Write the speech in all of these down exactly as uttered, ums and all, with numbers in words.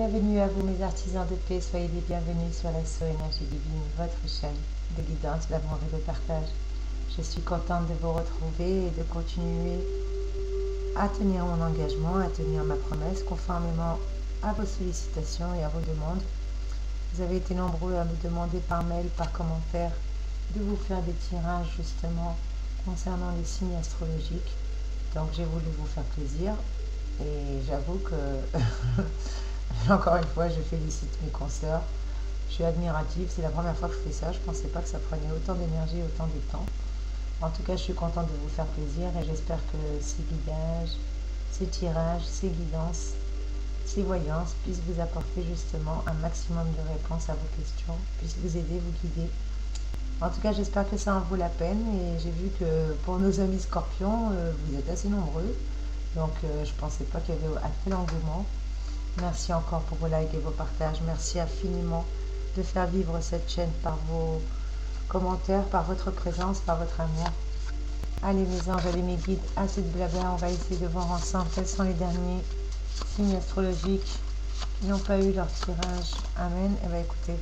Bienvenue à vous mes artisans de paix, soyez les bienvenus sur la So Énergie Divine, votre chaîne de guidance, d'amour et de partage. Je suis contente de vous retrouver et de continuer à tenir mon engagement, à tenir ma promesse conformément à vos sollicitations et à vos demandes. Vous avez été nombreux à me demander par mail, par commentaire, de vous faire des tirages justement concernant les signes astrologiques. Donc j'ai voulu vous faire plaisir et j'avoue que encore une fois je félicite mes consoeurs. Je suis admirative, c'est la première fois que je fais ça, je ne pensais pas que ça prenait autant d'énergie, autant de temps. En tout cas je suis contente de vous faire plaisir et j'espère que ces guidages, ces tirages, ces guidances, ces voyances puissent vous apporter justement un maximum de réponses à vos questions, puissent vous aider, vous guider. En tout cas, j'espère que ça en vaut la peine et j'ai vu que pour nos amis scorpions, euh, vous êtes assez nombreux. Donc, euh, je ne pensais pas qu'il y avait un tel engouement. Merci encore pour vos likes et vos partages. Merci infiniment de faire vivre cette chaîne par vos commentaires, par votre présence, par votre amour. Allez mes anges, allez mes guides, assez de blabla. On va essayer de voir ensemble quels sont les derniers signes astrologiques qui n'ont pas eu leur tirage. Amen. Et bien écoutez.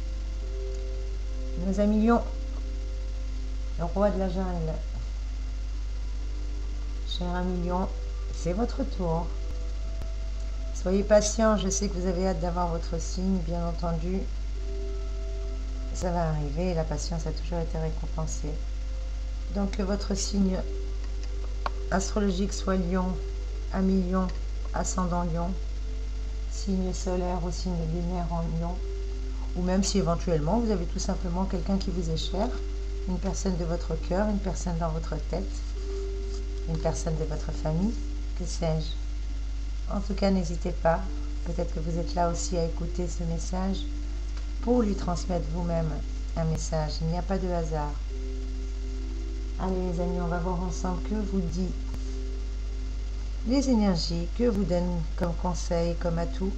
Nos amis lions, le roi de la jungle. Cher ami lion, c'est votre tour. Soyez patient, je sais que vous avez hâte d'avoir votre signe, bien entendu. Ça va arriver, la patience a toujours été récompensée. Donc que votre signe astrologique soit lion, ami lion, ascendant lion, signe solaire ou signe lunaire en lion. Ou même si éventuellement vous avez tout simplement quelqu'un qui vous est cher, une personne de votre cœur, une personne dans votre tête, une personne de votre famille, que sais-je. En tout cas, n'hésitez pas, peut-être que vous êtes là aussi à écouter ce message pour lui transmettre vous-même un message. Il n'y a pas de hasard. Allez les amis, on va voir ensemble que vous dit les énergies, que vous donne comme conseil, comme atout,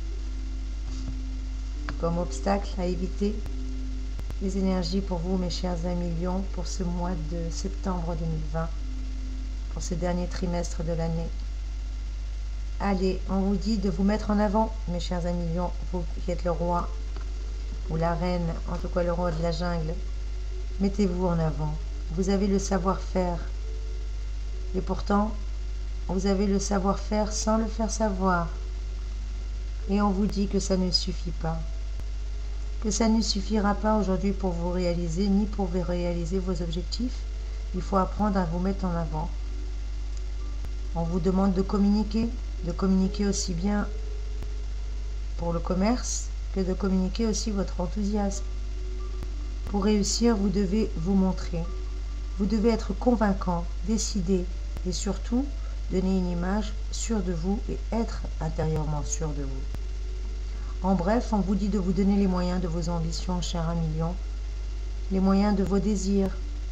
comme obstacle à éviter. Les énergies pour vous, mes chers amis lions, pour ce mois de septembre deux mille vingt, pour ce dernier trimestre de l'année. Allez, on vous dit de vous mettre en avant, mes chers amis lions, vous qui êtes le roi ou la reine, en tout cas le roi de la jungle. Mettez-vous en avant. Vous avez le savoir-faire. Et pourtant, vous avez le savoir-faire sans le faire savoir. Et on vous dit que ça ne suffit pas. Que ça ne suffira pas aujourd'hui pour vous réaliser, ni pour vous réaliser vos objectifs. Il faut apprendre à vous mettre en avant. On vous demande de communiquer, de communiquer aussi bien pour le commerce que de communiquer aussi votre enthousiasme. Pour réussir, vous devez vous montrer. Vous devez être convaincant, décidé et surtout donner une image sûre de vous et être intérieurement sûr de vous. En bref, on vous dit de vous donner les moyens de vos ambitions, cher ami lion, les moyens de vos désirs,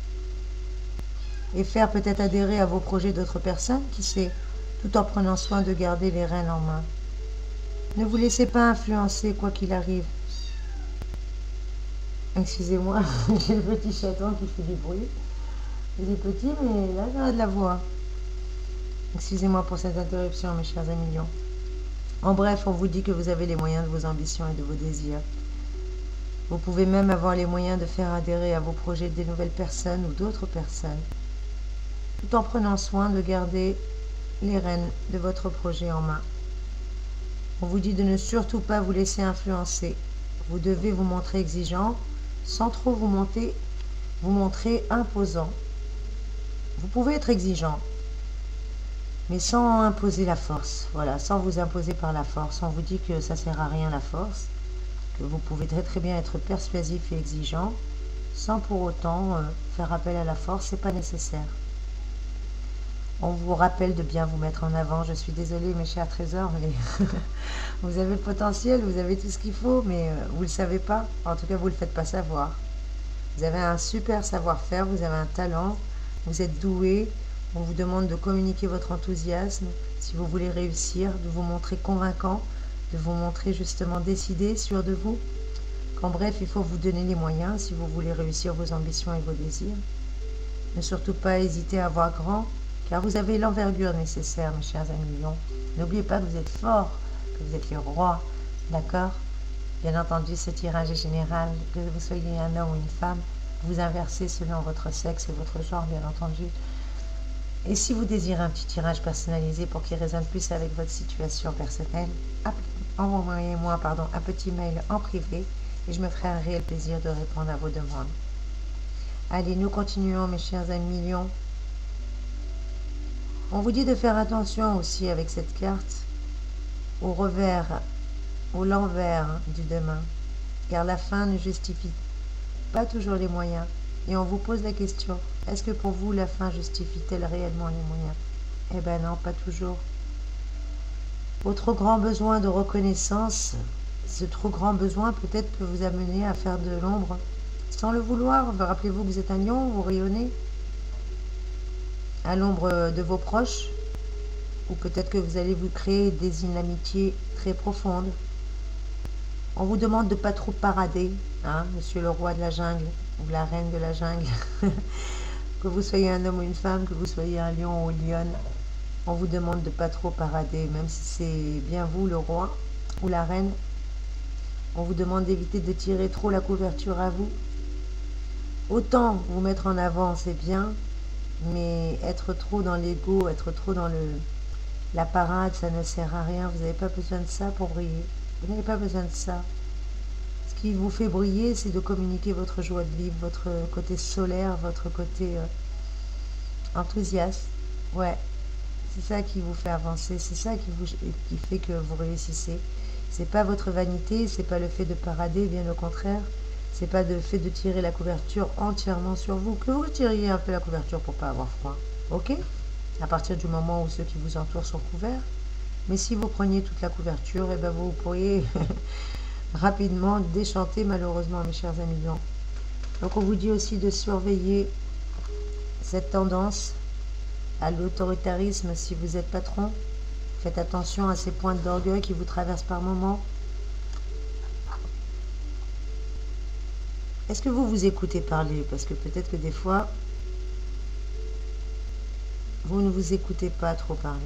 et faire peut-être adhérer à vos projets d'autres personnes, qui sait, tout en prenant soin de garder les rênes en main. Ne vous laissez pas influencer, quoi qu'il arrive. Excusez-moi, j'ai le petit chaton qui fait du bruit. Il est petit, mais là, j'ai de la voix. Excusez-moi pour cette interruption, mes chers amis lions. En bref, on vous dit que vous avez les moyens de vos ambitions et de vos désirs. Vous pouvez même avoir les moyens de faire adhérer à vos projets des nouvelles personnes ou d'autres personnes, tout en prenant soin de garder les rênes de votre projet en main. On vous dit de ne surtout pas vous laisser influencer. Vous devez vous montrer exigeant, sans trop vous, monter, vous montrer imposant. Vous pouvez être exigeant, mais sans imposer la force, voilà, sans vous imposer par la force. On vous dit que ça ne sert à rien la force, que vous pouvez très très bien être persuasif et exigeant, sans pour autant euh, faire appel à la force, c'est pas nécessaire. On vous rappelle de bien vous mettre en avant. Je suis désolée mes chers trésors, mais vous avez le potentiel, vous avez tout ce qu'il faut, mais euh, vous ne le savez pas. En tout cas, vous ne le faites pas savoir. Vous avez un super savoir-faire, vous avez un talent, vous êtes doué. On vous demande de communiquer votre enthousiasme si vous voulez réussir, de vous montrer convaincant, de vous montrer justement décidé, sûr de vous. Qu'en bref, il faut vous donner les moyens si vous voulez réussir vos ambitions et vos désirs. Ne surtout pas hésiter à voir grand, car vous avez l'envergure nécessaire, mes chers amis lions. N'oubliez pas que vous êtes forts, que vous êtes les rois, D'accord? Bien entendu, ce tirage est général, que vous soyez un homme ou une femme, vous inversez selon votre sexe et votre genre, bien entendu. Et si vous désirez un petit tirage personnalisé pour qu'il résonne plus avec votre situation personnelle, envoyez-moi pardon, un petit mail en privé et je me ferai un réel plaisir de répondre à vos demandes. Allez, nous continuons, mes chers amis lions. On vous dit de faire attention aussi avec cette carte au revers, au l'envers du demain, car la fin ne justifie pas toujours les moyens. Et on vous pose la question, est-ce que pour vous la fin justifie-t-elle réellement les moyens? Eh ben non, pas toujours. Votre grand besoin de reconnaissance, ce trop grand besoin peut-être peut vous amener à faire de l'ombre sans le vouloir. Rappelez-vous que vous êtes un lion, vous rayonnez à l'ombre de vos proches, ou peut-être que vous allez vous créer des inamitiés très profondes. On vous demande de ne pas trop parader, hein, monsieur le roi de la jungle, ou la reine de la jungle. Que vous soyez un homme ou une femme, que vous soyez un lion ou une lionne, on vous demande de ne pas trop parader, même si c'est bien vous, le roi ou la reine. On vous demande d'éviter de tirer trop la couverture à vous. Autant vous mettre en avant, c'est bien, mais être trop dans l'ego, être trop dans le, la parade, ça ne sert à rien. Vous n'avez pas besoin de ça pour briller. Vous n'avez pas besoin de ça. Ce qui vous fait briller, c'est de communiquer votre joie de vivre, votre côté solaire, votre côté euh, enthousiaste. Ouais, c'est ça qui vous fait avancer, c'est ça qui, vous, qui fait que vous réussissez. C'est pas votre vanité, c'est pas le fait de parader, bien au contraire. C'est pas le fait de tirer la couverture entièrement sur vous. Que vous tiriez un peu la couverture pour pas avoir froid. Ok? À partir du moment où ceux qui vous entourent sont couverts. Mais si vous preniez toute la couverture, eh ben vous pourriez rapidement déchanter malheureusement, mes chers amis lions. Donc on vous dit aussi de surveiller cette tendance à l'autoritarisme si vous êtes patron. Faites attention à ces pointes d'orgueil qui vous traversent par moments. Est-ce que vous vous écoutez parler? Parce que peut-être que des fois, vous ne vous écoutez pas trop parler.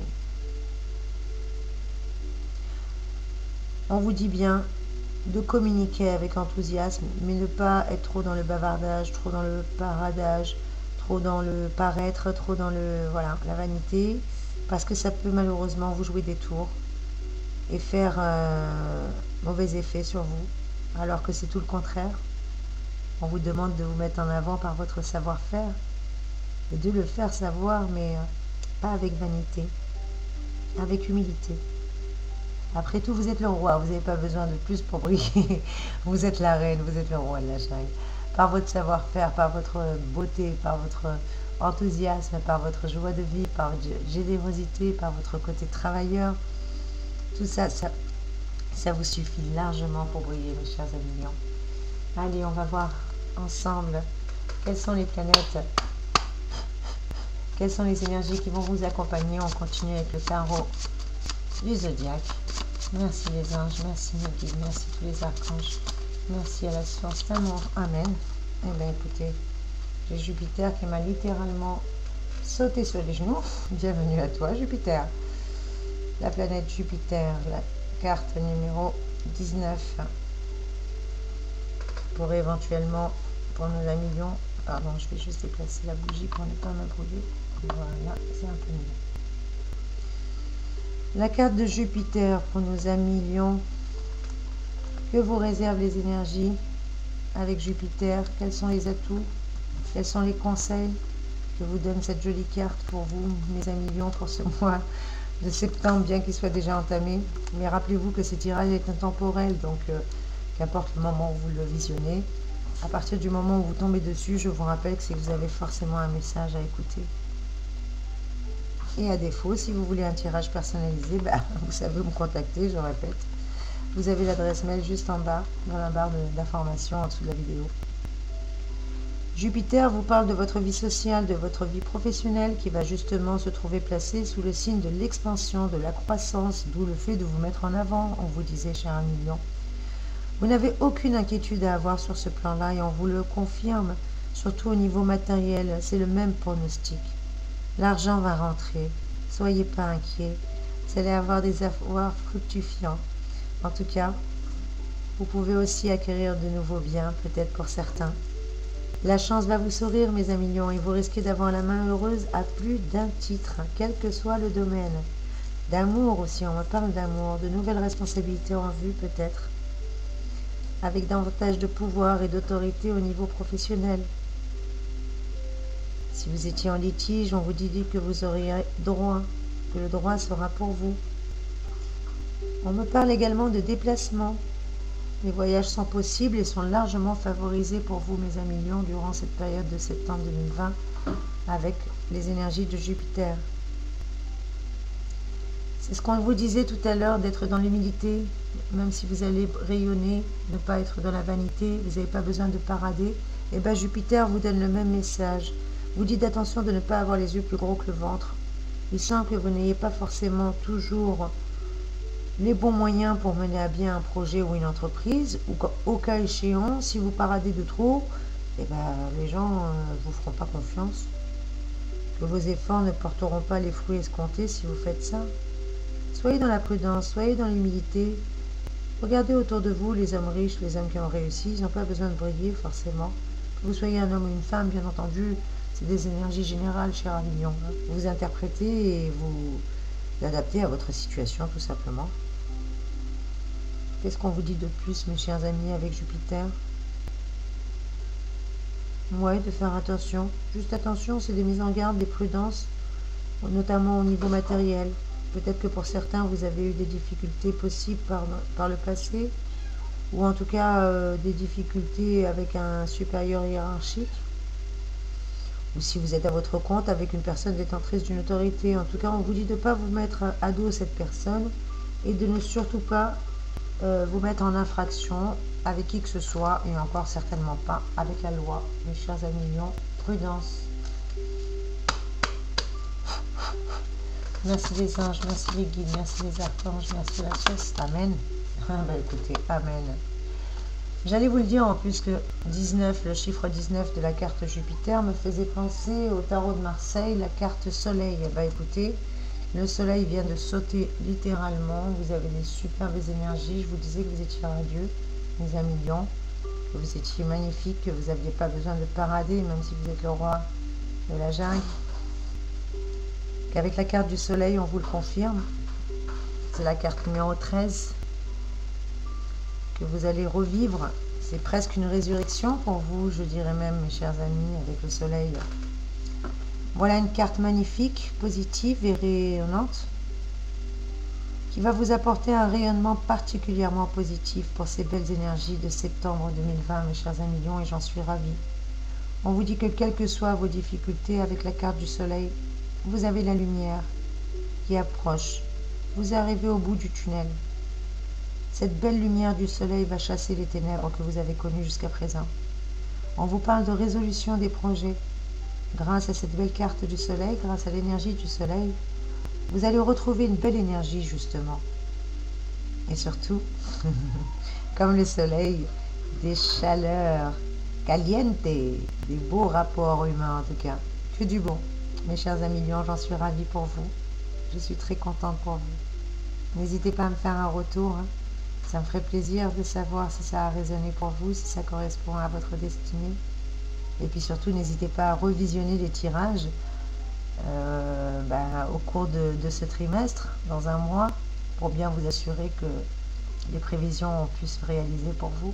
On vous dit bien de communiquer avec enthousiasme, mais ne pas être trop dans le bavardage, trop dans le paradage, trop dans le paraître, trop dans le voilà la vanité, parce que ça peut malheureusement vous jouer des tours et faire euh, mauvais effet sur vous, alors que c'est tout le contraire. On vous demande de vous mettre en avant par votre savoir-faire et de le faire savoir, mais euh, pas avec vanité, avec humilité. Après tout, vous êtes le roi, vous n'avez pas besoin de plus pour briller. Vous êtes la reine, vous êtes le roi de la jungle. Par votre savoir-faire, par votre beauté, par votre enthousiasme, par votre joie de vie, par votre générosité, par votre côté travailleur. Tout ça, ça, ça vous suffit largement pour briller, mes chers amis lions. Allez, on va voir ensemble quelles sont les planètes, quelles sont les énergies qui vont vous accompagner. On continue avec le tarot du zodiaque. Merci les anges, merci mes guides, merci tous les archanges, merci à la source d'amour. Amen. Eh bien écoutez, j'ai Jupiter qui m'a littéralement sauté sur les genoux. Bienvenue à toi Jupiter. La planète Jupiter, la carte numéro dix-neuf. Pour éventuellement, pour nos amis lions, pardon, je vais juste déplacer la bougie pour ne pas me brûler. Voilà, c'est un peu mieux. La carte de Jupiter pour nos amis lions. Que vous réservent les énergies avec Jupiter? Quels sont les atouts? Quels sont les conseils que vous donne cette jolie carte pour vous, mes amis lions, pour ce mois de septembre, bien qu'il soit déjà entamé? Mais rappelez-vous que ce tirage est intemporel, donc euh, qu'importe le moment où vous le visionnez, à partir du moment où vous tombez dessus, je vous rappelle que c'est que vous avez forcément un message à écouter. Et à défaut, si vous voulez un tirage personnalisé, bah, vous savez où me contacter, je répète. Vous avez l'adresse mail juste en bas, dans la barre d'information en dessous de la vidéo. Jupiter vous parle de votre vie sociale, de votre vie professionnelle qui va justement se trouver placée sous le signe de l'expansion, de la croissance, d'où le fait de vous mettre en avant, on vous disait, cher ami lion. Vous n'avez aucune inquiétude à avoir sur ce plan-là et on vous le confirme, surtout au niveau matériel, c'est le même pronostic. L'argent va rentrer, soyez pas inquiets, vous allez avoir des avoirs fructifiants. En tout cas, Vous pouvez aussi acquérir de nouveaux biens, peut-être pour certains. La chance va vous sourire, mes amis lions, et vous risquez d'avoir la main heureuse à plus d'un titre, quel que soit le domaine. D'amour aussi, on me parle d'amour, de nouvelles responsabilités en vue peut-être, avec davantage de pouvoir et d'autorité au niveau professionnel. Si vous étiez en litige, on vous dit que vous auriez droit, que le droit sera pour vous. On me parle également de déplacement. Les voyages sont possibles et sont largement favorisés pour vous, mes amis lions, durant cette période de septembre deux mille vingt, avec les énergies de Jupiter. C'est ce qu'on vous disait tout à l'heure, d'être dans l'humilité, même si vous allez rayonner, ne pas être dans la vanité, vous n'avez pas besoin de parader. Et bien Jupiter vous donne le même message. Vous dit d'attention de ne pas avoir les yeux plus gros que le ventre. Il sent que vous n'ayez pas forcément toujours les bons moyens pour mener à bien un projet ou une entreprise, ou qu'au cas échéant, si vous paradez de trop, eh ben, les gens ne vous feront pas confiance. Que vos efforts ne porteront pas les fruits escomptés si vous faites ça. Soyez dans la prudence, soyez dans l'humilité. Regardez autour de vous les hommes riches, les hommes qui ont réussi, ils n'ont pas besoin de briller forcément. Que vous soyez un homme ou une femme, bien entendu, c'est des énergies générales, cher ami lion. Vous interprétez et vous adaptez à votre situation, tout simplement. Qu'est-ce qu'on vous dit de plus, mes chers amis, avec Jupiter? Ouais, de faire attention. Juste attention, c'est des mises en garde, des prudences, notamment au niveau matériel. Peut-être que pour certains, vous avez eu des difficultés possibles par, par le passé, ou en tout cas euh, des difficultés avec un supérieur hiérarchique, ou si vous êtes à votre compte avec une personne détentrice d'une autorité. En tout cas, on vous dit de ne pas vous mettre à dos cette personne et de ne surtout pas euh, vous mettre en infraction avec qui que ce soit, et encore certainement pas avec la loi. Mes chers amis lions, prudence. Merci les anges, merci les guides, merci les archanges, merci la chasse. Amen. Ah bah écoutez, amen. J'allais vous le dire en plus que dix-neuf, le chiffre dix-neuf de la carte Jupiter me faisait penser au tarot de Marseille, la carte soleil. Bah écoutez, le soleil vient de sauter littéralement. Vous avez des superbes énergies. Je vous disais que vous étiez radieux, mes amis lions, que vous étiez magnifique, que vous n'aviez pas besoin de parader, même si vous êtes le roi de la jungle. Qu'avec la carte du soleil, on vous le confirme, c'est la carte numéro treize, que vous allez revivre. C'est presque une résurrection pour vous, je dirais même, mes chers amis, avec le soleil. Voilà une carte magnifique, positive et rayonnante, qui va vous apporter un rayonnement particulièrement positif pour ces belles énergies de septembre deux mille vingt, mes chers amis lions, et j'en suis ravie. On vous dit que quelles que soient vos difficultés avec la carte du soleil, vous avez la lumière qui approche. Vous arrivez au bout du tunnel. Cette belle lumière du soleil va chasser les ténèbres que vous avez connues jusqu'à présent. On vous parle de résolution des projets. Grâce à cette belle carte du soleil, grâce à l'énergie du soleil, vous allez retrouver une belle énergie justement. Et surtout, comme le soleil, des chaleurs calientes, des beaux rapports humains en tout cas. Que du bon. Mes chers amis lions, j'en suis ravie pour vous. Je suis très contente pour vous. N'hésitez pas à me faire un retour. Hein. Ça me ferait plaisir de savoir si ça a résonné pour vous, si ça correspond à votre destinée. Et puis surtout, n'hésitez pas à revisionner les tirages euh, bah, au cours de, de ce trimestre, dans un mois, pour bien vous assurer que les prévisions puissent se réaliser pour vous.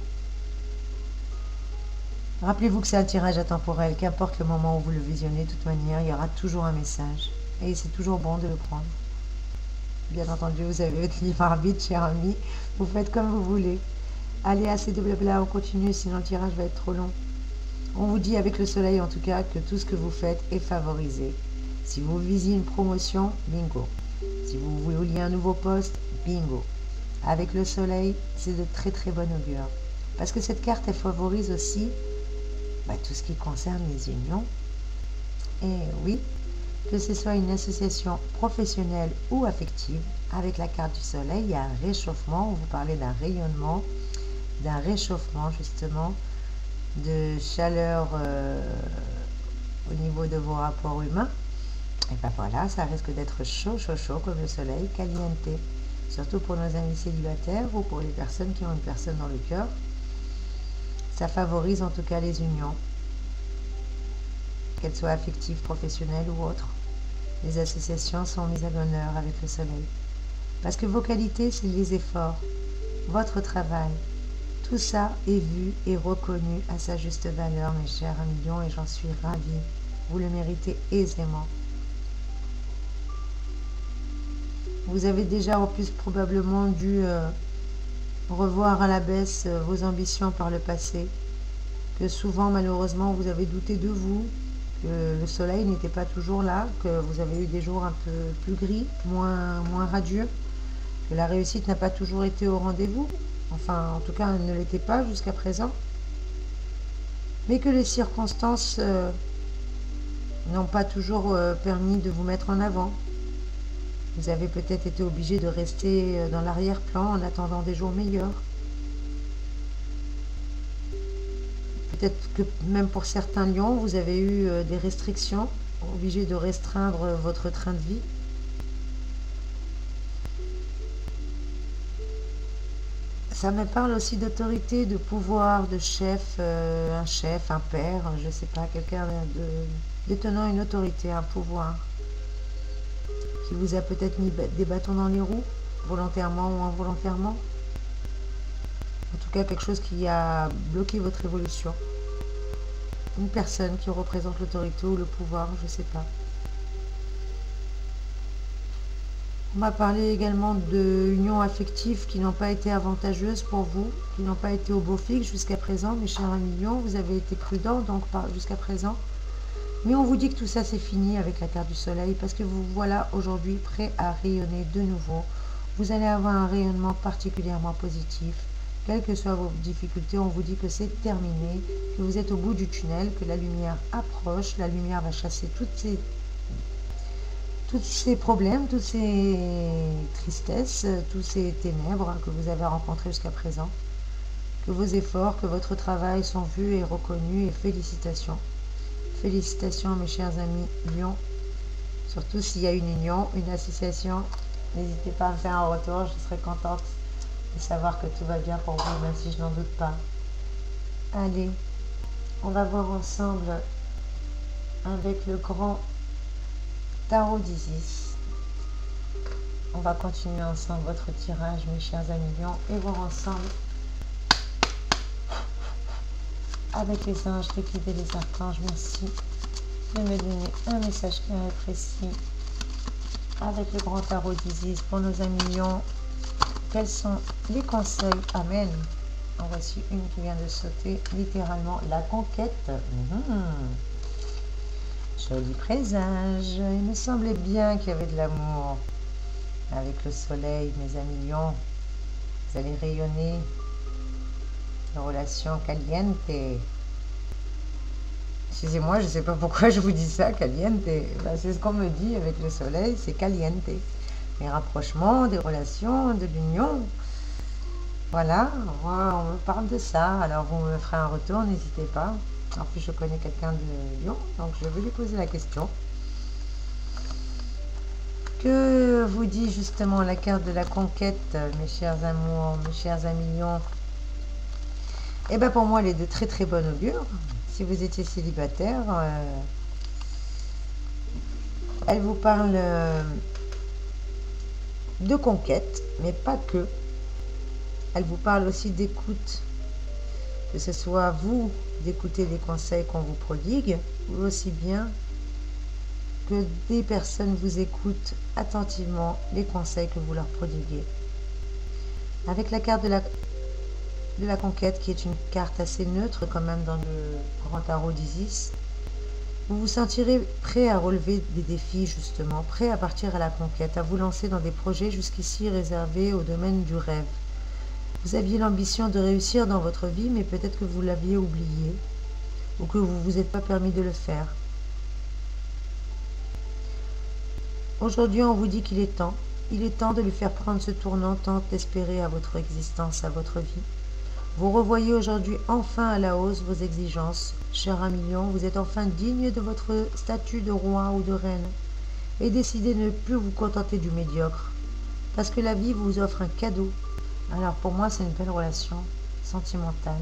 Rappelez-vous que c'est un tirage atemporel, qu'importe le moment où vous le visionnez, de toute manière, il y aura toujours un message. Et c'est toujours bon de le prendre. Bien entendu, vous avez votre libre arbitre, cher ami. Vous faites comme vous voulez. Allez, assez de blabla, on continue, sinon le tirage va être trop long. On vous dit avec le soleil, en tout cas, que tout ce que vous faites est favorisé. Si vous visez une promotion, bingo. Si vous vouliez un nouveau poste, bingo. Avec le soleil, c'est de très très bon augure. Parce que cette carte, elle favorise aussi bah, tout ce qui concerne les unions. Et oui, que ce soit une association professionnelle ou affective, avec la carte du soleil, il y a un réchauffement. On vous parlait d'un rayonnement, d'un réchauffement justement, de chaleur euh, au niveau de vos rapports humains. Et ben voilà, ça risque d'être chaud, chaud, chaud comme le soleil, caliente. surtout pour nos amis célibataires ou pour les personnes qui ont une personne dans le cœur. Ça favorise en tout cas les unions, qu'elles soient affectives, professionnelles ou autres. Les associations sont mises à l'honneur avec le soleil. Parce que vos qualités, c'est les efforts, votre travail. Tout ça est vu et reconnu à sa juste valeur, mes chers amis lions, et j'en suis ravie. Vous le méritez aisément. Vous avez déjà en plus probablement dû euh, revoir à la baisse euh, vos ambitions par le passé, que souvent malheureusement vous avez douté de vous, que le soleil n'était pas toujours là, que vous avez eu des jours un peu plus gris, moins, moins radieux, que la réussite n'a pas toujours été au rendez-vous, enfin en tout cas elle ne l'était pas jusqu'à présent, mais que les circonstances euh, n'ont pas toujours euh, permis de vous mettre en avant. Vous avez peut-être été obligé de rester dans l'arrière-plan en attendant des jours meilleurs. Peut-être que même pour certains lions, vous avez eu des restrictions, obligé de restreindre votre train de vie. Ça me parle aussi d'autorité, de pouvoir, de chef, euh, un chef, un père, je ne sais pas, quelqu'un de, détenant une autorité, un pouvoir, qui vous a peut-être mis des bâtons dans les roues, volontairement ou involontairement. En tout cas, quelque chose qui a bloqué votre évolution. Une personne qui représente l'autorité ou le pouvoir, je ne sais pas. On m'a parlé également d'unions affectives qui n'ont pas été avantageuses pour vous, qui n'ont pas été au beau fixe jusqu'à présent, mes chers amis lions. Vous avez été prudents donc jusqu'à présent. Mais on vous dit que tout ça c'est fini avec la carte du soleil parce que vous voilà aujourd'hui prêt à rayonner de nouveau. Vous allez avoir un rayonnement particulièrement positif. Quelles que soient vos difficultés, on vous dit que c'est terminé, que vous êtes au bout du tunnel, que la lumière approche. La lumière va chasser toutes ces, tous ces problèmes, toutes ces tristesses, tous ces ténèbres que vous avez rencontrés jusqu'à présent. Que vos efforts, que votre travail sont vus et reconnus et félicitations. Félicitations mes chers amis lions, surtout s'il y a une union, une association, n'hésitez pas à me faire un retour, je serai contente de savoir que tout va bien pour vous, même si je n'en doute pas. Allez, on va voir ensemble avec le grand tarot d'Isis. On va continuer ensemble votre tirage mes chers amis lions et voir ensemble avec les anges, les guides et les archanges, merci de me donner un message clair et précis avec le grand tarot d'Isis pour nos amis lions. Quels sont les conseils? Amen. En voici une qui vient de sauter, littéralement la conquête. Mmh. Joli présage. Il me semblait bien qu'il y avait de l'amour avec le soleil, mes amis lions. Vous allez rayonner. Relation caliente. Excusez-moi, je ne sais pas pourquoi je vous dis ça, caliente. Ben, c'est ce qu'on me dit avec le soleil, c'est caliente. Les rapprochements, des relations, de l'union. Voilà, on me parle de ça. Alors vous me ferez un retour, n'hésitez pas. En plus, je connais quelqu'un de Lyon, donc je vais lui poser la question. Que vous dit justement la carte de la conquête, mes chers amours, mes chers amis lions? Et bien pour moi, elle est de très très bonne augure. Si vous étiez célibataire, euh, elle vous parle euh, de conquête, mais pas que. Elle vous parle aussi d'écoute, que ce soit vous d'écouter les conseils qu'on vous prodigue, ou aussi bien que des personnes vous écoutent attentivement les conseils que vous leur prodiguez. Avec la carte de la de la conquête, qui est une carte assez neutre quand même dans le grand tarot d'Isis, vous vous sentirez prêt à relever des défis justement, prêt à partir à la conquête, à vous lancer dans des projets jusqu'ici réservés au domaine du rêve. Vous aviez l'ambition de réussir dans votre vie, mais peut-être que vous l'aviez oublié, ou que vous ne vous êtes pas permis de le faire. Aujourd'hui, on vous dit qu'il est temps, il est temps de lui faire prendre ce tournant tant espéré à votre existence, à votre vie. Vous revoyez aujourd'hui enfin à la hausse vos exigences. Cher ami lion, vous êtes enfin digne de votre statut de roi ou de reine et décidez de ne plus vous contenter du médiocre. Parce que la vie vous offre un cadeau. Alors pour moi, c'est une belle relation sentimentale.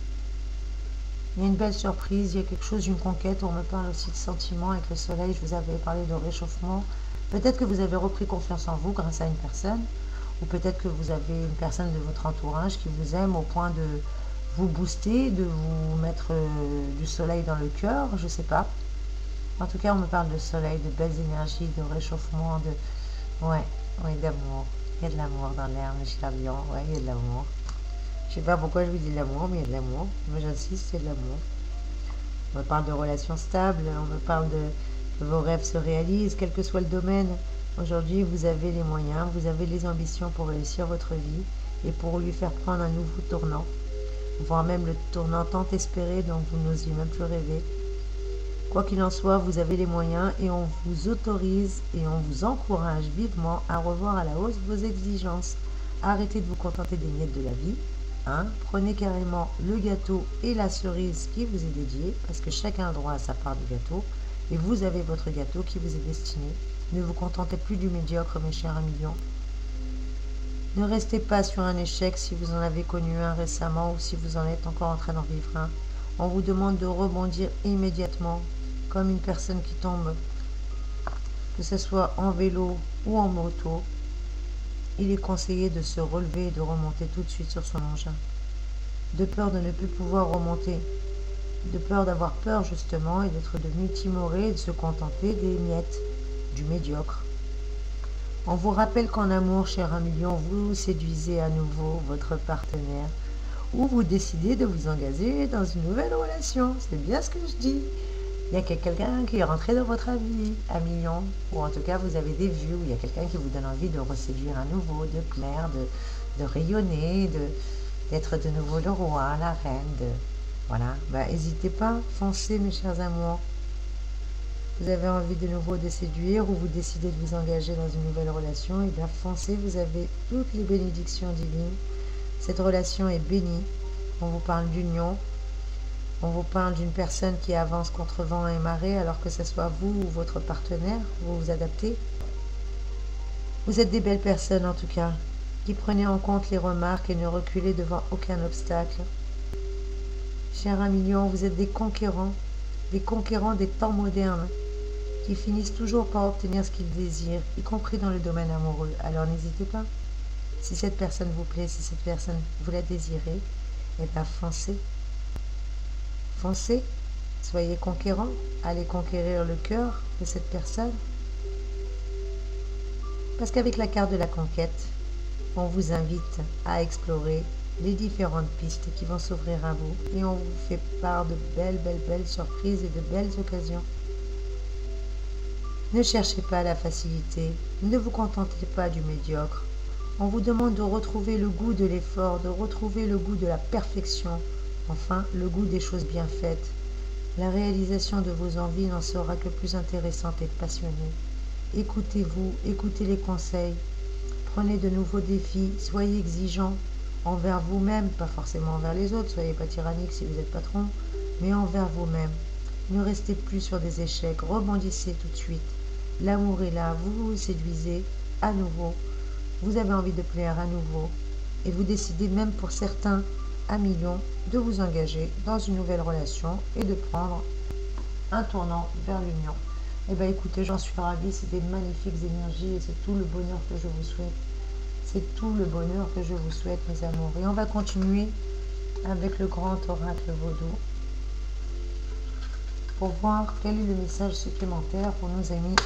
Il y a une belle surprise, il y a quelque chose, une conquête. On me parle aussi de sentiments avec le soleil. Je vous avais parlé de réchauffement. Peut-être que vous avez repris confiance en vous grâce à une personne. Ou peut-être que vous avez une personne de votre entourage qui vous aime au point de vous booster, de vous mettre euh, du soleil dans le cœur. Je ne sais pas. En tout cas, on me parle de soleil, de belles énergies, de réchauffement, de... Ouais, ouais, d'amour. Il y a de l'amour dans l'air, mes chers lions. Ouais, il y a de l'amour. Je sais pas pourquoi je vous dis de l'amour, mais il y a de l'amour. Moi, j'insiste, c'est de l'amour. On me parle de relations stables, on me parle de, de vos rêves se réalisent, quel que soit le domaine. Aujourd'hui, vous avez les moyens, vous avez les ambitions pour réussir votre vie et pour lui faire prendre un nouveau tournant, voire même le tournant tant espéré dont vous n'osiez même plus rêver. Quoi qu'il en soit, vous avez les moyens et on vous autorise et on vous encourage vivement à revoir à la hausse vos exigences. Arrêtez de vous contenter des miettes de la vie. Hein, prenez carrément le gâteau et la cerise qui vous est dédiée, parce que chacun a droit à sa part du gâteau, et vous avez votre gâteau qui vous est destiné. Ne vous contentez plus du médiocre, mes chers millions. Ne restez pas sur un échec si vous en avez connu un récemment ou si vous en êtes encore en train d'en vivre un. On vous demande de rebondir immédiatement, comme une personne qui tombe, que ce soit en vélo ou en moto. Il est conseillé de se relever et de remonter tout de suite sur son engin. De peur de ne plus pouvoir remonter. De peur d'avoir peur justement et d'être devenu timoré et de se contenter des miettes, du médiocre. On vous rappelle qu'en amour, cher un million, vous séduisez à nouveau votre partenaire ou vous décidez de vous engager dans une nouvelle relation. C'est bien ce que je dis. Il y a quelqu'un qui est rentré dans votre vie, un million, ou en tout cas vous avez des vues, où il y a quelqu'un qui vous donne envie de reséduire à nouveau, de plaire, de, de rayonner, de, d'être de nouveau le roi, la reine, de... Voilà, bah, n'hésitez pas, foncez mes chers amours. Vous avez envie de nouveau de séduire ou vous décidez de vous engager dans une nouvelle relation, et bien foncez, vous avez toutes les bénédictions divines. Cette relation est bénie, on vous parle d'union. On vous parle d'une personne qui avance contre vent et marée, alors que ce soit vous ou votre partenaire, vous vous adaptez. Vous êtes des belles personnes en tout cas, qui prenez en compte les remarques et ne reculez devant aucun obstacle. Cher un million, vous êtes des conquérants, des conquérants des temps modernes, qui finissent toujours par obtenir ce qu'ils désirent, y compris dans le domaine amoureux. Alors n'hésitez pas. Si cette personne vous plaît, si cette personne vous la désirez, eh bien foncez. Foncez, soyez conquérants, allez conquérir le cœur de cette personne. Parce qu'avec la carte de la conquête, on vous invite à explorer les différentes pistes qui vont s'ouvrir à vous et on vous fait part de belles, belles, belles surprises et de belles occasions. Ne cherchez pas la facilité, ne vous contentez pas du médiocre. On vous demande de retrouver le goût de l'effort, de retrouver le goût de la perfection. Enfin, le goût des choses bien faites. La réalisation de vos envies n'en sera que plus intéressante et passionnée. Écoutez-vous, écoutez les conseils. Prenez de nouveaux défis, soyez exigeants envers vous-même, pas forcément envers les autres, soyez pas tyrannique si vous êtes patron, mais envers vous-même. Ne restez plus sur des échecs, rebondissez tout de suite. L'amour est là, vous vous séduisez à nouveau, vous avez envie de plaire à nouveau, et vous décidez même pour certains, un million, de vous engager dans une nouvelle relation et de prendre un tournant vers l'union. Eh bien écoutez, j'en suis ravie, c'est des magnifiques énergies et c'est tout le bonheur que je vous souhaite. C'est tout le bonheur que je vous souhaite, mes amours. Et on va continuer avec le grand oracle vaudou pour voir quel est le message supplémentaire pour nos amis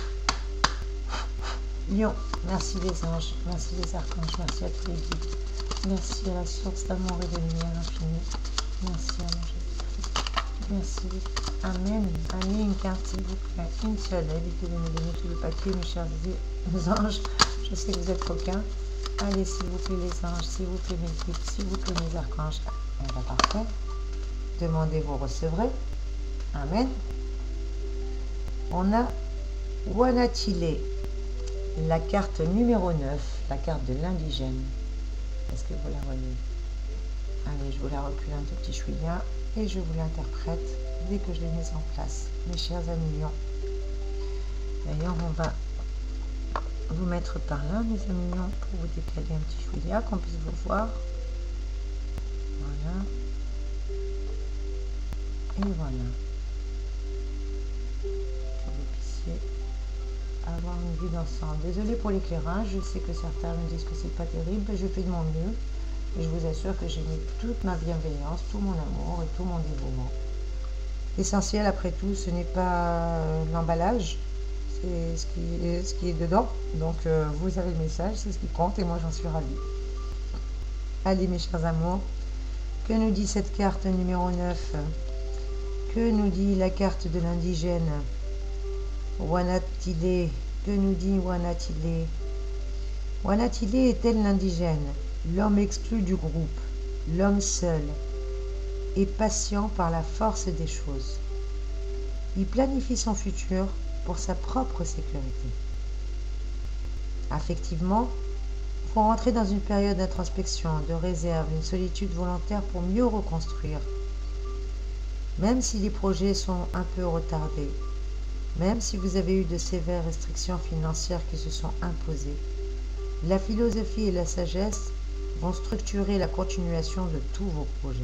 Lion. Merci les anges, merci les archanges, merci à tous les guides. Merci à la source d'amour et de lumière infinie. Merci à mon Jésus-Christ. Merci. Amen. Allez, une carte, s'il vous plaît. Une seule. Évitez de me donner tout le papier, mes chers anges. Je sais que vous êtes coquins. Allez, s'il vous plaît, les anges. S'il vous plaît, mes guides. S'il vous plaît, mes archanges. On va parfait. Demandez, vous recevrez. Amen. On a Wanatile, la carte numéro neuf, la carte de l'indigène. Est-ce que vous la voyez? Allez, je vous la recule un tout petit chouïa et je vous l'interprète dès que je l'ai mise en place, mes chers amis lions. D'ailleurs, on va vous mettre par là, mes amis, pour vous décaler un petit chouïa, qu'on puisse vous voir. Voilà. Et voilà. Que vous puissiez avoir une vue d'ensemble. Désolée pour l'éclairage, je sais que certains me disent que c'est pas terrible, mais je fais de mon mieux. Et je vous assure que j'ai mis toute ma bienveillance, tout mon amour et tout mon dévouement. L'essentiel, après tout, ce n'est pas l'emballage, c'est ce qui est, ce qui est dedans. Donc, euh, vous avez le message, c'est ce qui compte et moi, j'en suis ravie. Allez, mes chers amours, que nous dit cette carte numéro neuf? Que nous dit la carte de l'indigène? Wanatile, que nous dit Wanatile? Wanatile est-elle l'indigène? L'homme exclu du groupe, l'homme seul, et patient par la force des choses. Il planifie son futur pour sa propre sécurité. Affectivement, il faut rentrer dans une période d'introspection, de réserve, une solitude volontaire pour mieux reconstruire. Même si les projets sont un peu retardés, même si vous avez eu de sévères restrictions financières qui se sont imposées, la philosophie et la sagesse vont structurer la continuation de tous vos projets.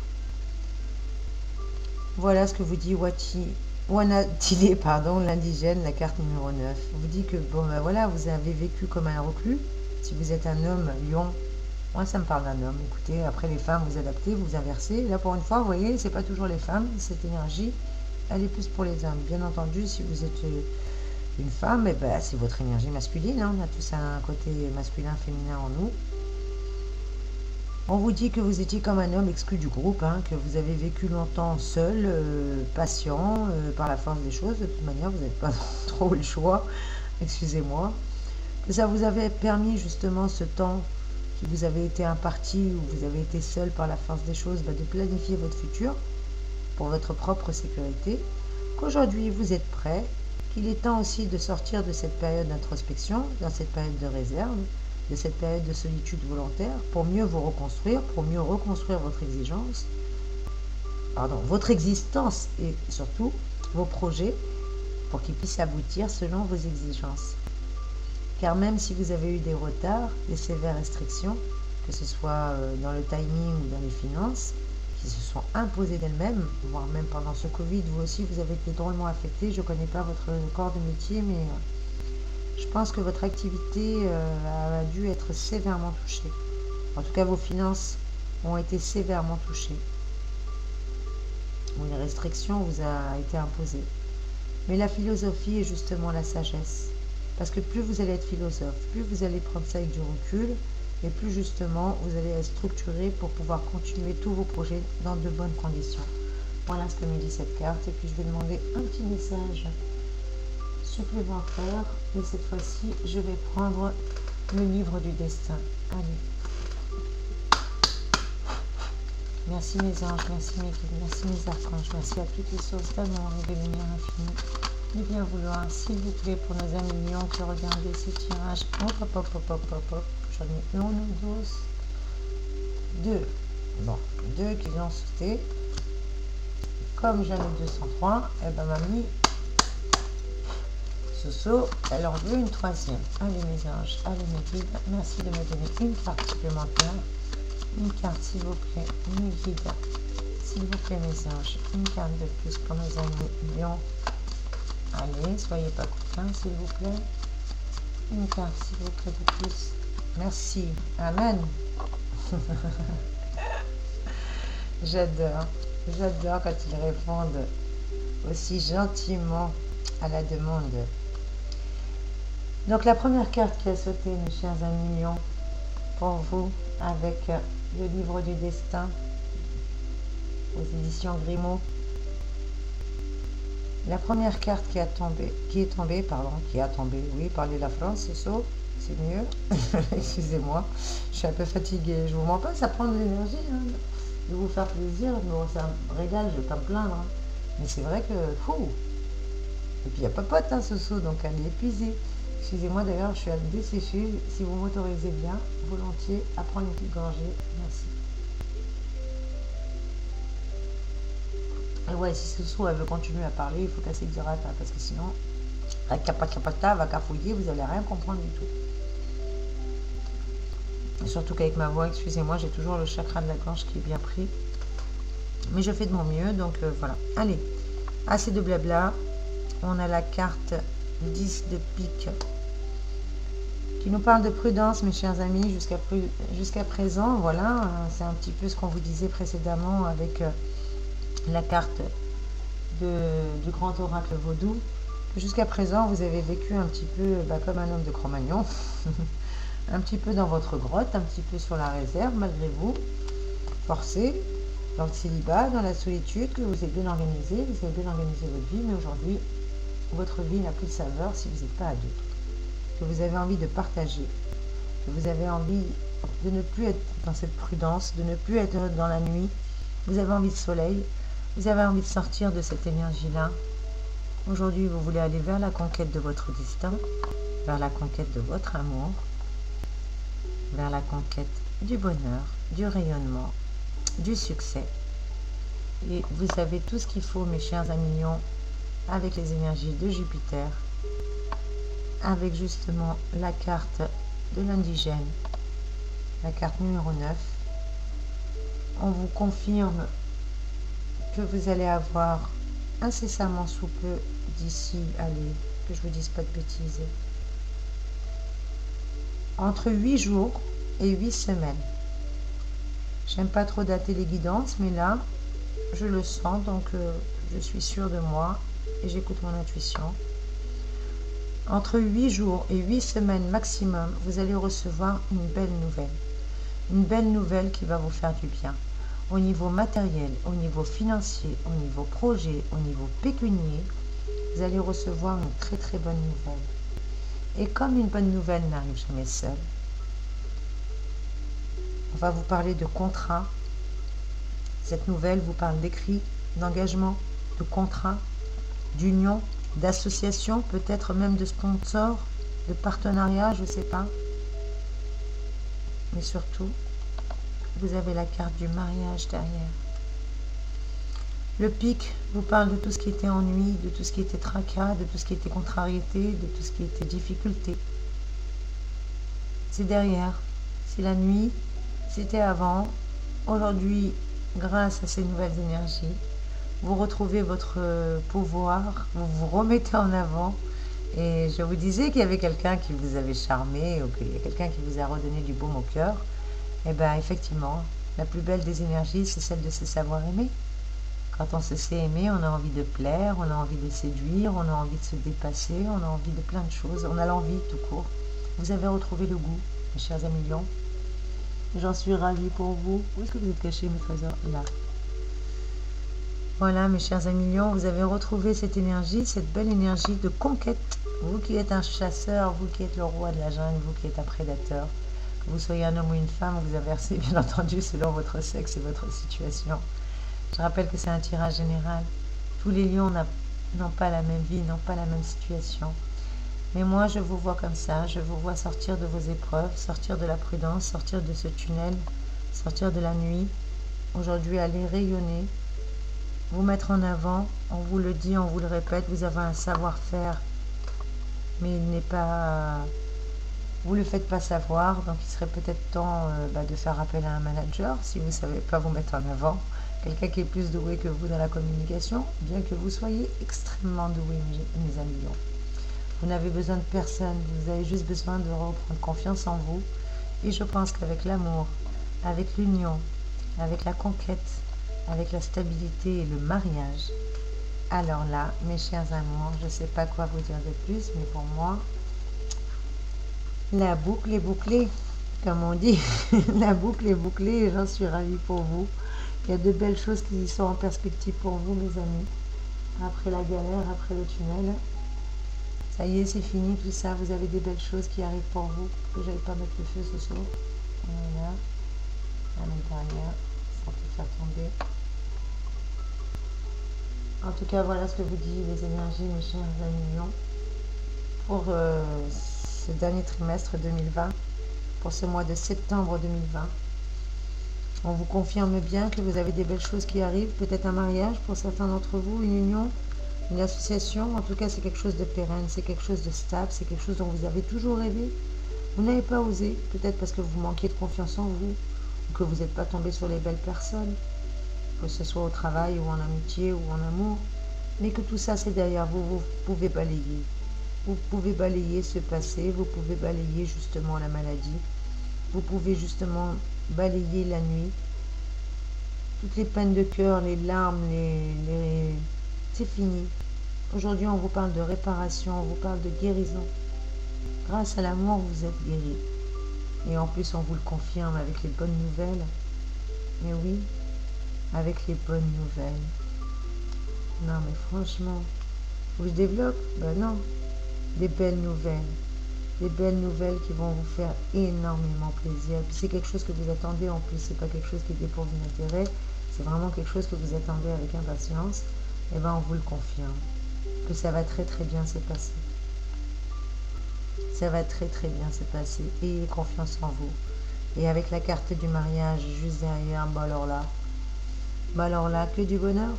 Voilà ce que vous dit Wati, Wanatile, pardon, l'indigène, la carte numéro neuf. Vous dit que, bon ben voilà, vous avez vécu comme un reclus. Si vous êtes un homme, lion, moi ça me parle d'un homme. Écoutez, après les femmes, vous adaptez, vous inversez. Là, pour une fois, vous voyez, c'est pas toujours les femmes, cette énergie, elle est plus pour les hommes. Bien entendu, si vous êtes une femme, eh ben, c'est votre énergie masculine. Hein. On a tous un côté masculin, féminin en nous. On vous dit que vous étiez comme un homme exclu du groupe, hein, que vous avez vécu longtemps seul, euh, patient, euh, par la force des choses. De toute manière, vous n'avez pas trop le choix, excusez-moi. Que ça vous avait permis justement ce temps qui vous avait été imparti, où vous avez été seul par la force des choses, bah, de planifier votre futur pour votre propre sécurité. Qu'aujourd'hui, vous êtes prêt, qu'il est temps aussi de sortir de cette période d'introspection, dans cette période de réserve, de cette période de solitude volontaire, pour mieux vous reconstruire, pour mieux reconstruire votre exigence, pardon, votre existence et surtout vos projets, pour qu'ils puissent aboutir selon vos exigences. Car même si vous avez eu des retards, des sévères restrictions, que ce soit dans le timing ou dans les finances, qui se sont imposées d'elles-mêmes, voire même pendant ce Covid, vous aussi vous avez été drôlement affecté. Je ne connais pas votre corps de métier, mais je pense que votre activité euh, a dû être sévèrement touchée. En tout cas, vos finances ont été sévèrement touchées. Une restriction vous a été imposée. Mais la philosophie est justement la sagesse. Parce que plus vous allez être philosophe, plus vous allez prendre ça avec du recul, et plus justement vous allez être structuré pour pouvoir continuer tous vos projets dans de bonnes conditions. Voilà ce que me dit cette carte. Et puis je vais demander un petit message supplémentaire, et cette fois-ci je vais prendre le livre du destin. Allez, merci mes anges, merci mes guides, merci mes archanges, merci à toutes les sources d'amour et de lumière infinie, de bien vouloir, s'il vous plaît, pour nos amis lions qui regardent ces tirages. Hop hop hop hop hop hop hop, j'en ai un ou douze, deux, bon, deux qui ont sauté. Comme j'en ai deux cent trois, et ben mamie Soso, elle en veut une troisième. Allez mes anges, allez mes guides, merci de me donner une carte supplémentaire. Une carte s'il vous plaît, mes guides, s'il vous plaît mes anges, une carte de plus pour nos amis lions. Allez, soyez pas coquins s'il vous plaît. Une carte s'il vous plaît de plus. Merci, amen. J'adore, j'adore quand ils répondent aussi gentiment à la demande. Donc la première carte qui a sauté, mes chers amis lions, pour vous, avec le livre du destin aux éditions Grimaud. La première carte qui a tombé, qui est tombée, pardon, qui a tombé, oui, parler la France, c'est ça, c'est mieux. Excusez-moi, je suis un peu fatiguée. Je vous mens pas, ça prend de l'énergie, hein, de vous faire plaisir. Bon, ça me régale, je vais pas me plaindre. Hein. Mais c'est vrai que, fou. Et puis il n'y a pas pote, hein, ce saut, donc elle est épuisée. Excusez-moi d'ailleurs, je suis à me dessécher. Si vous m'autorisez bien, volontiers, à prendre une petite gorgée. Merci. Et ouais, si ce saut, elle veut continuer à parler, il faut qu'elle s'hydrate, hein, parce que sinon, Rakapakapata va cafouiller, vous n'allez rien comprendre du tout. Et surtout qu'avec ma voix, excusez-moi, j'ai toujours le chakra de la gorge qui est bien pris. Mais je fais de mon mieux, donc euh, voilà. Allez, assez de blabla. On a la carte dix de pique qui nous parle de prudence, mes chers amis, jusqu'à jusqu'à présent. Voilà, c'est un petit peu ce qu'on vous disait précédemment avec euh, la carte de, du grand oracle vaudou. Jusqu'à présent, vous avez vécu un petit peu bah, comme un homme de Cro-Magnon, un petit peu dans votre grotte, un petit peu sur la réserve, malgré vous, forcé, dans le célibat, dans la solitude, que vous êtes bien organisé, vous avez bien organisé votre vie, mais aujourd'hui, votre vie n'a plus de saveur si vous n'êtes pas à deux. Que vous avez envie de partager, que vous avez envie de ne plus être dans cette prudence, de ne plus être dans la nuit, vous avez envie de soleil, vous avez envie de sortir de cette énergie-là. Aujourd'hui, vous voulez aller vers la conquête de votre destin, vers la conquête de votre amour, vers la conquête du bonheur, du rayonnement, du succès. Et vous savez tout ce qu'il faut, mes chers amis lions, avec les énergies de Jupiter, avec justement la carte de l'indigène, la carte numéro neuf. On vous confirme que vous allez avoir incessamment sous peu, d'ici, allez, que je vous dise pas de bêtises, entre huit jours et huit semaines. J'aime pas trop dater les guidances, mais là, je le sens, donc euh, je suis sûre de moi et j'écoute mon intuition. Entre huit jours et huit semaines maximum, vous allez recevoir une belle nouvelle. Une belle nouvelle qui va vous faire du bien. Au niveau matériel, au niveau financier, au niveau projet, au niveau pécunier, vous allez recevoir une très très bonne nouvelle. Et comme une bonne nouvelle n'arrive jamais seule, on va vous parler de contrat. Cette nouvelle vous parle d'écrit, d'engagement, de contrat, d'union, d'association, peut-être même de sponsor, de partenariat, je ne sais pas. Mais surtout, vous avez la carte du mariage derrière. Le pic vous parle de tout ce qui était ennui, de tout ce qui était tracas, de tout ce qui était contrariété, de tout ce qui était difficulté. C'est derrière, c'est la nuit, c'était avant. Aujourd'hui, grâce à ces nouvelles énergies, vous retrouvez votre pouvoir, vous vous remettez en avant. Et je vous disais qu'il y avait quelqu'un qui vous avait charmé, ou qu'il y a quelqu'un qui vous a redonné du baume au cœur. Et bien effectivement, la plus belle des énergies, c'est celle de se savoir aimer. Quand on se sait aimer, on a envie de plaire, on a envie de séduire, on a envie de se dépasser, on a envie de plein de choses, on a l'envie tout court. Vous avez retrouvé le goût, mes chers amis lions. J'en suis ravie pour vous. Où est-ce que vous êtes cachés, mes trésors? Là. Voilà, mes chers amis lions, vous avez retrouvé cette énergie, cette belle énergie de conquête. Vous qui êtes un chasseur, vous qui êtes le roi de la jungle, vous qui êtes un prédateur, que vous soyez un homme ou une femme, vous inversez bien entendu selon votre sexe et votre situation. Je rappelle que c'est un tirage général. Tous les lions n'ont pas la même vie, n'ont pas la même situation. Mais moi, je vous vois comme ça. Je vous vois sortir de vos épreuves, sortir de la prudence, sortir de ce tunnel, sortir de la nuit. Aujourd'hui, aller rayonner, vous mettre en avant. On vous le dit, on vous le répète, vous avez un savoir-faire, mais il n'est pas... Vous ne le faites pas savoir, donc il serait peut-être temps euh, bah, de faire appel à un manager si vous ne savez pas vous mettre en avant. Quelqu'un qui est plus doué que vous dans la communication, bien que vous soyez extrêmement doué, mes, mes amis lions. Vous n'avez besoin de personne, vous avez juste besoin de reprendre confiance en vous. Et je pense qu'avec l'amour, avec l'union, avec la conquête, avec la stabilité et le mariage, alors là, mes chers amours, je ne sais pas quoi vous dire de plus, mais pour moi, la boucle est bouclée, comme on dit. La boucle est bouclée et j'en suis ravie pour vous. Il y a de belles choses qui sont en perspective pour vous, mes amis. Après la galère, après le tunnel, ça y est, c'est fini tout ça. Vous avez des belles choses qui arrivent pour vous. Que j'aille pas mettre le feu ce soir. Voilà. À l'intérieur, sans tout faire tomber. En tout cas, voilà ce que vous disent les énergies, mes chers amis lions, pour euh, ce dernier trimestre deux mille vingt, pour ce mois de septembre deux mille vingt. On vous confirme bien que vous avez des belles choses qui arrivent, peut-être un mariage pour certains d'entre vous, une union, Une association, en tout cas, c'est quelque chose de pérenne, c'est quelque chose de stable, c'est quelque chose dont vous avez toujours rêvé. Vous n'avez pas osé, peut-être parce que vous manquiez de confiance en vous, ou que vous n'êtes pas tombé sur les belles personnes, que ce soit au travail ou en amitié ou en amour, mais que tout ça c'est derrière vous, vous pouvez balayer. Vous pouvez balayer ce passé, vous pouvez balayer justement la maladie, vous pouvez justement balayer la nuit, toutes les peines de cœur, les larmes, les, les... c'est fini. Aujourd'hui on vous parle de réparation, on vous parle de guérison. Grâce à l'amour vous êtes guéri. Et en plus on vous le confirme avec les bonnes nouvelles. Mais oui, avec les bonnes nouvelles. Non mais franchement, vous je développe? Ben non. Des belles nouvelles. Des belles nouvelles qui vont vous faire énormément plaisir. Et puis c'est quelque chose que vous attendez en plus. C'est pas quelque chose qui est dépourvu d'intérêt. C'est vraiment quelque chose que vous attendez avec impatience. Et ben on vous le confirme. Que ça va très très bien se passer. Ça va très très bien se passer. Ayez confiance en vous. Et avec la carte du mariage juste derrière, bah alors là, bah alors là, que du bonheur.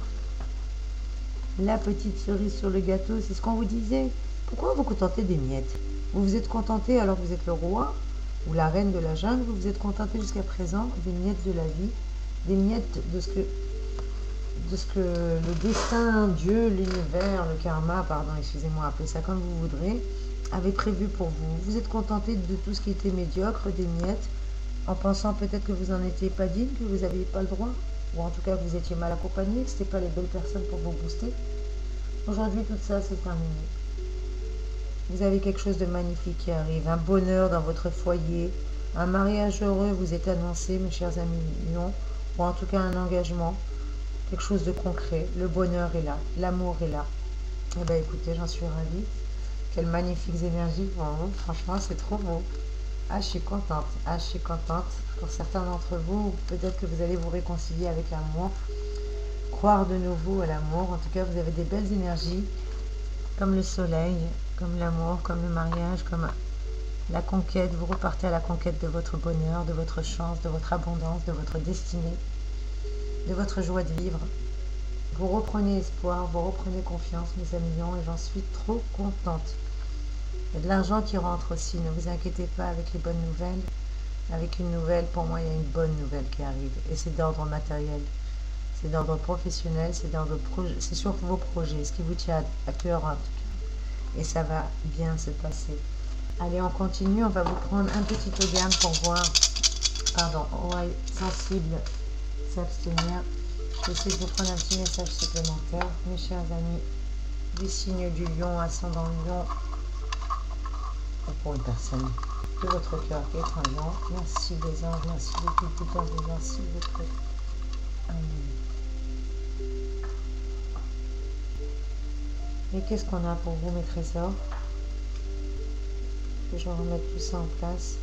La petite cerise sur le gâteau, c'est ce qu'on vous disait. Pourquoi vous contentez des miettes? Vous vous êtes contenté alors que vous êtes le roi ou la reine de la jungle, vous vous êtes contenté jusqu'à présent des miettes de la vie, des miettes de ce que, de ce que le destin, Dieu, l'univers, le karma, pardon, excusez-moi, appelez ça comme vous voudrez, avait prévu pour vous. Vous êtes contenté de tout ce qui était médiocre, des miettes, en pensant peut-être que vous n'en étiez pas digne, que vous n'aviez pas le droit, ou en tout cas que vous étiez mal accompagné, que ce n'était pas les belles personnes pour vous booster. Aujourd'hui, tout ça, c'est terminé. Vous avez quelque chose de magnifique qui arrive, un bonheur dans votre foyer, un mariage heureux vous est annoncé, mes chers amis lions, ou en tout cas un engagement, quelque chose de concret. Le bonheur est là, l'amour est là. Eh bien écoutez, j'en suis ravie. Quelles magnifiques énergies pour vous, franchement c'est trop beau. Ah, je suis contente, ah, je suis contente. Pour certains d'entre vous, peut-être que vous allez vous réconcilier avec l'amour, croire de nouveau à l'amour. En tout cas, vous avez des belles énergies, comme le soleil, comme l'amour, comme le mariage, comme la conquête. Vous repartez à la conquête de votre bonheur, de votre chance, de votre abondance, de votre destinée, de votre joie de vivre. Vous reprenez espoir, vous reprenez confiance, mes amis lions, et j'en suis trop contente. Il y a de l'argent qui rentre aussi, ne vous inquiétez pas avec les bonnes nouvelles. Avec une nouvelle, pour moi, il y a une bonne nouvelle qui arrive, et c'est d'ordre matériel. C'est d'ordre professionnel, c'est d'ordre projet, c'est sur vos projets, ce qui vous tient à cœur en tout cas. Et ça va bien se passer. Allez, on continue, on va vous prendre un petit organe pour voir, pardon, oreille sensible, s'abstenir. J'essaie de vous prendre un petit message supplémentaire, mes chers amis, du signe du lion, ascendant lion, ou pour une personne de votre cœur qui est un lion. Merci les anges, merci les guides bienveillants, s'il vous plaît. Amen. Et qu'est-ce qu'on a pour vous, mes trésors? Que je vais remettre tout ça en place.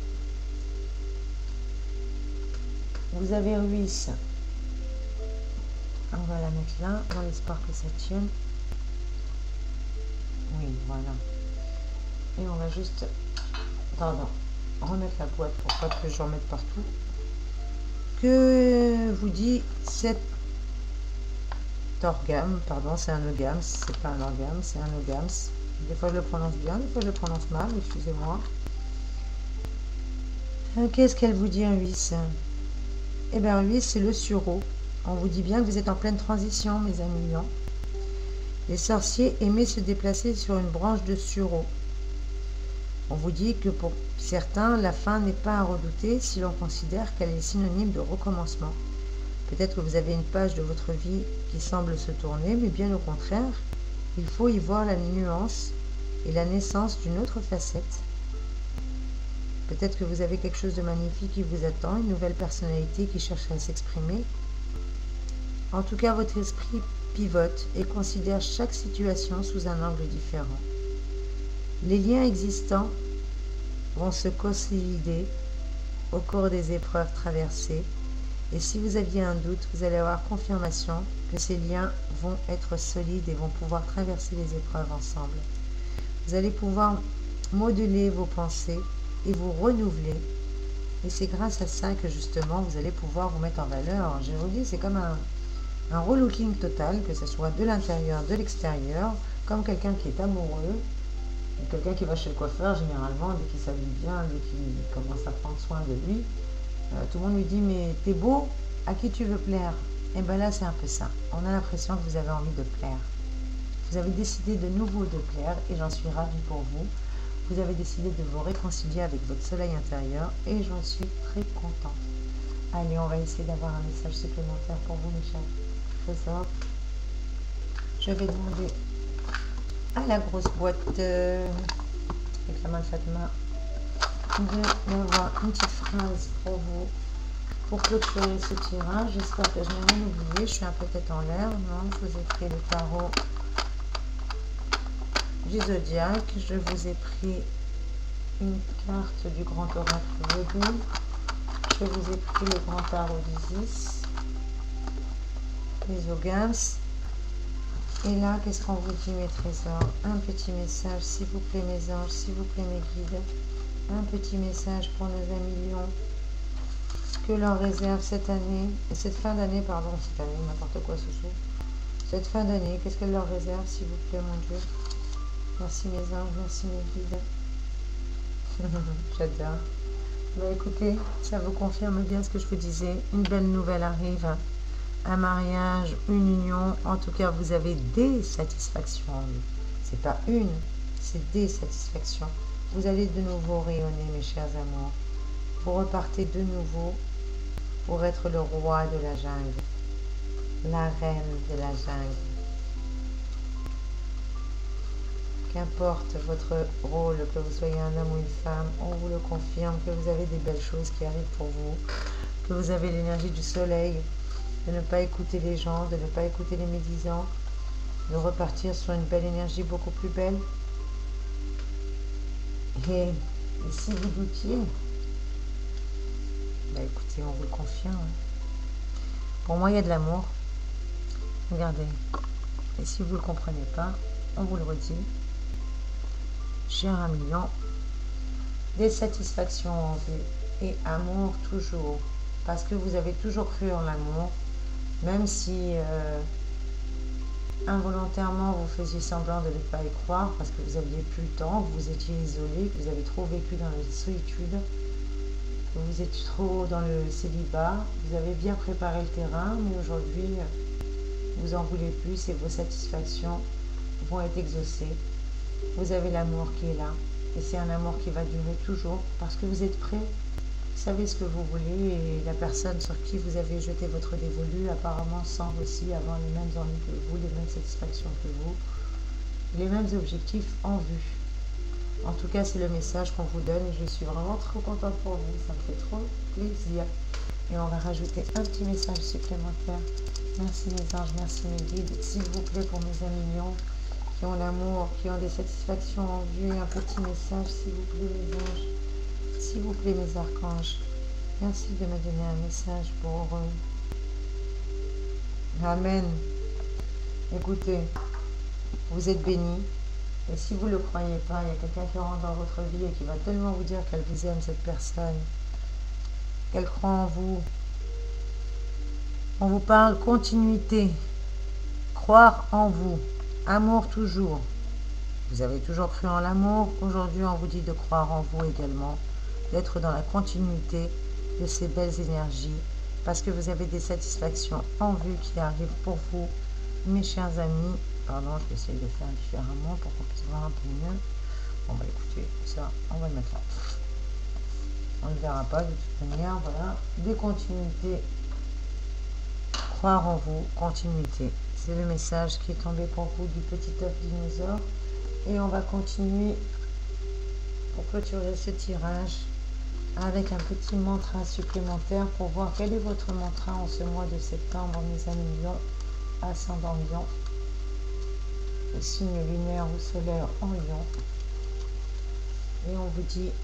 Vous avez Ruisse. On va la mettre là, dans l'espoir que ça tienne. Oui, voilà. Et on va juste, pardon, remettre la boîte pour pas que je remette partout. Que vous dit cet orgame, pardon, c'est un ogame, c'est pas un orgame, c'est un ogame. Des fois je le prononce bien, des fois je le prononce mal, excusez-moi. Qu'est-ce qu'elle vous dit, Ruisse? Eh bien, Ruisse, c'est le sureau. On vous dit bien que vous êtes en pleine transition, mes amis lions. Les sorciers aimaient se déplacer sur une branche de sureau. On vous dit que pour certains, la fin n'est pas à redouter si l'on considère qu'elle est synonyme de recommencement. Peut-être que vous avez une page de votre vie qui semble se tourner, mais bien au contraire, il faut y voir la nuance et la naissance d'une autre facette. Peut-être que vous avez quelque chose de magnifique qui vous attend, une nouvelle personnalité qui cherche à s'exprimer. En tout cas, votre esprit pivote et considère chaque situation sous un angle différent. Les liens existants vont se consolider au cours des épreuves traversées, et si vous aviez un doute, vous allez avoir confirmation que ces liens vont être solides et vont pouvoir traverser les épreuves ensemble. Vous allez pouvoir modeler vos pensées et vous renouveler, et c'est grâce à ça que justement vous allez pouvoir vous mettre en valeur. Je vous dis, c'est comme un Un relooking total, que ce soit de l'intérieur, de l'extérieur, comme quelqu'un qui est amoureux, quelqu'un qui va chez le coiffeur généralement, dès qu'il s'habille bien, dès qu'il commence à prendre soin de lui, euh, tout le monde lui dit mais t'es beau, à qui tu veux plaire? Et bien là c'est un peu ça, on a l'impression que vous avez envie de plaire. Vous avez décidé de nouveau de plaire et j'en suis ravie pour vous. Vous avez décidé de vous réconcilier avec votre soleil intérieur et j'en suis très contente. Allez, on va essayer d'avoir un message supplémentaire pour vous mes chers trésors. Je vais demander à la grosse boîte euh, avec la main de Fatma de m'avoir une petite phrase pour vous pour clôturer ce tirage. J'espère que je n'ai rien oublié. Je suis un peu tête en l'air. Non, je vous ai pris le tarot du zodiaque. Je vous ai pris une carte du grand oracle Vodou. Je vous ai pris le grand tarot d'Isis, les Ogams. Et là, qu'est-ce qu'on vous dit mes trésors? Un petit message, s'il vous plaît mes anges, s'il vous plaît mes guides. Un petit message pour nos amis lions. Que leur réserve cette année, cette fin d'année, pardon, cette année, n'importe quoi ce soir. Cette fin d'année, qu'est-ce qu'elle leur réserve, s'il vous plaît, mon Dieu? Merci mes anges, merci mes guides. J'adore. Bah écoutez, ça vous confirme bien ce que je vous disais. Une belle nouvelle arrive. Un mariage, une union. En tout cas, vous avez des satisfactions en vous. C'est pas une, c'est des satisfactions. Vous allez de nouveau rayonner, mes chers amours. Vous repartez de nouveau pour être le roi de la jungle, la reine de la jungle. Qu'importe votre rôle, que vous soyez un homme ou une femme, on vous le confirme que vous avez des belles choses qui arrivent pour vous, que vous avez l'énergie du soleil, de ne pas écouter les gens, de ne pas écouter les médisants, de repartir sur une belle énergie beaucoup plus belle. Et, et si vous doutiez, bah écoutez, on vous le confirme. Pour moi, il y a de l'amour. Regardez. Et si vous ne le comprenez pas, on vous le redit. J'ai un million. Des satisfactions en vue. Et amour toujours. Parce que vous avez toujours cru en l'amour. Même si euh, involontairement vous faisiez semblant de ne pas y croire. Parce que vous n'aviez plus le temps. Que vous étiez isolé. Que vous avez trop vécu dans la solitude. Vous êtes trop dans le célibat, vous avez bien préparé le terrain, mais aujourd'hui, vous en voulez plus et vos satisfactions vont être exaucées. Vous avez l'amour qui est là, et c'est un amour qui va durer toujours, parce que vous êtes prêts, vous savez ce que vous voulez, et la personne sur qui vous avez jeté votre dévolu, apparemment semble aussi avoir les mêmes envies que vous, les mêmes satisfactions que vous, les mêmes objectifs en vue. En tout cas, c'est le message qu'on vous donne et je suis vraiment trop contente pour vous. Ça me fait trop plaisir. Et on va rajouter un petit message supplémentaire. Merci mes anges, merci mes guides. S'il vous plaît, pour mes amis lions qui ont l'amour, qui ont des satisfactions en vue, un petit message, s'il vous plaît mes anges. S'il vous plaît mes archanges. Merci de me donner un message pour eux. Amen. Écoutez, vous êtes bénis. Et si vous ne le croyez pas, il y a quelqu'un qui rentre dans votre vie et qui va tellement vous dire qu'elle vous aime, cette personne, qu'elle croit en vous. On vous parle continuité, croire en vous, amour toujours. Vous avez toujours cru en l'amour, aujourd'hui on vous dit de croire en vous également, d'être dans la continuité de ces belles énergies, parce que vous avez des satisfactions en vue qui arrivent pour vous, mes chers amis. Pardon, je vais essayer de faire différemment pour qu'on puisse voir un peu mieux. Bon, bah écoutez, ça, on va le mettre là. On ne le verra pas de toute manière, voilà. Des continuités. Croire en vous, continuité. C'est le message qui est tombé pour vous du petit œuf dinosaure. Et on va continuer pour clôturer ce tirage avec un petit mantra supplémentaire pour voir quel est votre mantra en ce mois de septembre, mes amis lions, ascendant lion. Le signe lunaire ou solaire en lion. Et on vous dit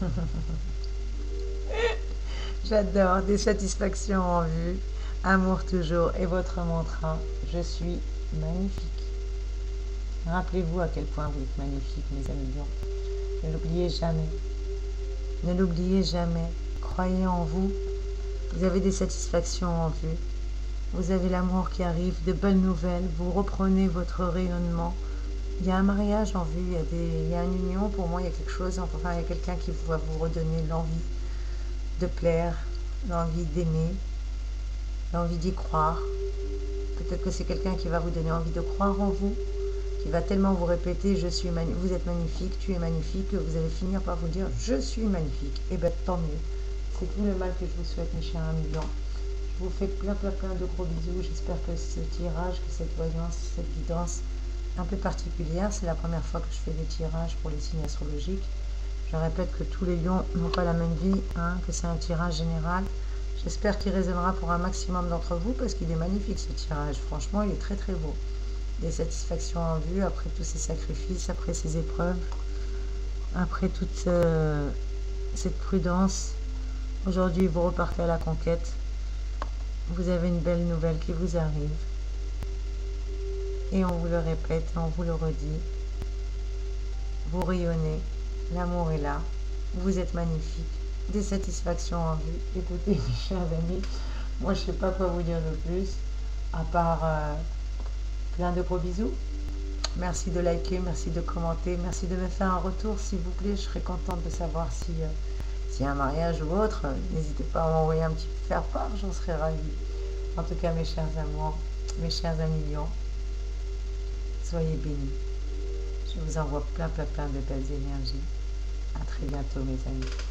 j'adore, des satisfactions en vue, amour toujours, et votre mantra, je suis magnifique. Rappelez-vous à quel point vous êtes magnifique, mes amis lions. Ne l'oubliez jamais. Ne l'oubliez jamais. Croyez en vous. Vous avez des satisfactions en vue. Vous avez l'amour qui arrive, de belles nouvelles, vous reprenez votre rayonnement. Il y a un mariage en vue, il y a, des, il y a une union, pour moi il y a quelque chose, enfin il y a quelqu'un qui va vous redonner l'envie de plaire, l'envie d'aimer, l'envie d'y croire. Peut-être que c'est quelqu'un qui va vous donner envie de croire en vous, qui va tellement vous répéter je suis mani- vous êtes magnifique, tu es magnifique, que vous allez finir par vous dire je suis magnifique. Et bien tant mieux. C'est tout le mal que je vous souhaite, mes chers amis blancs. Je vous fais plein plein plein de gros bisous. J'espère que ce tirage, que cette voyance, cette guidance un peu particulière, c'est la première fois que je fais des tirages pour les signes astrologiques. Je répète que tous les lions n'ont pas la même vie, hein, que c'est un tirage général. J'espère qu'il résonnera pour un maximum d'entre vous parce qu'il est magnifique ce tirage. Franchement, il est très très beau. Des satisfactions en vue après tous ces sacrifices, après ces épreuves, après toute euh, cette prudence. Aujourd'hui, vous repartez à la conquête. Vous avez une belle nouvelle qui vous arrive. Et on vous le répète, on vous le redit. Vous rayonnez, l'amour est là, vous êtes magnifique. Des satisfactions en vue. Écoutez, mes chers amis, moi je ne sais pas quoi vous dire de plus, à part euh, plein de gros bisous. Merci de liker, merci de commenter, merci de me faire un retour s'il vous plaît. Je serais contente de savoir si euh, s'il y a un mariage ou autre. N'hésitez pas à m'envoyer un petit faire part, j'en serais ravie. En tout cas, mes chers amours, mes chers amis lions, soyez bénis. Je vous envoie plein, plein, plein de belles énergies. À très bientôt, mes amis.